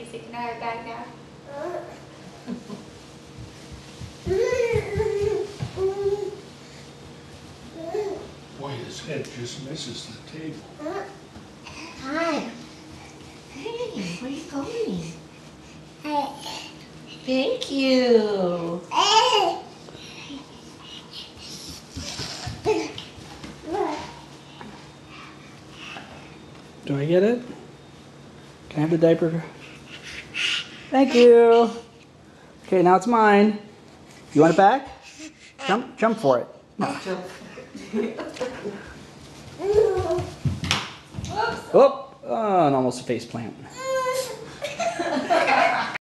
You say, can I have a bag now? Boy, his head just misses the table. Hi. Hey, where are you going? Thank you. Do I get it? Can I have the diaper? Thank you. Okay, now it's mine. You want it back? Jump for it. No. Oh, and almost a face plant.